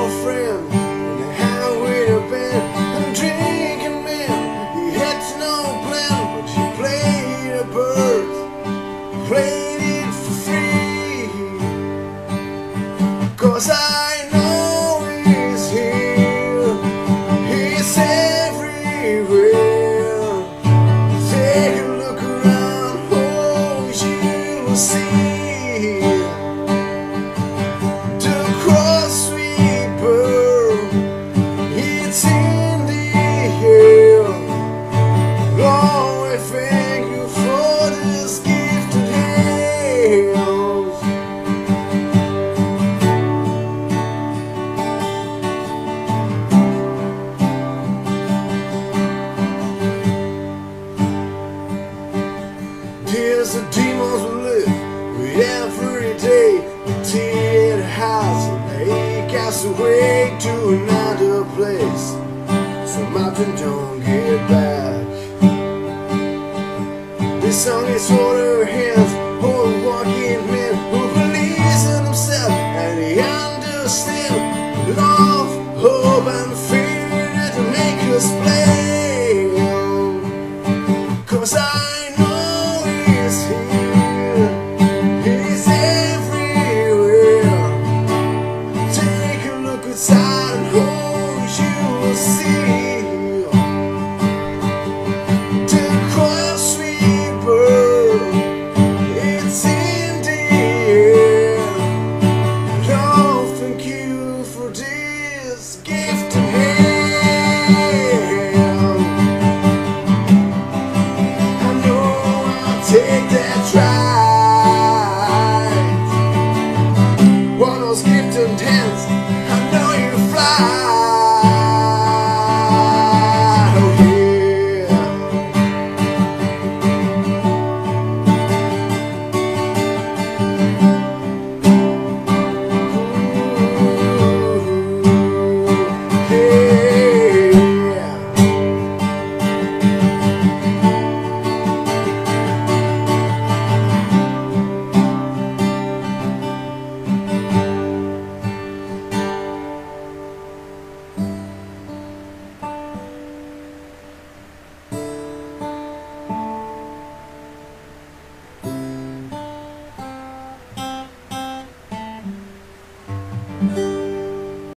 old friend and hang out with a band and drinking man. He had no plan, but he played a bird, played it for free. 'Cause I know he's here, he's everywhere. Take a look around, oh, you will see. Here's the demons we live with every day. The tea at the house and they cast away to another place. Some often don't get back. This song is for the hands, for the walking men who believes in himself and he understands love, hope and fear that make us play. 'Cause I take that ride. One of those gifted hands, I know you fly. Oh yeah. Ooh, yeah.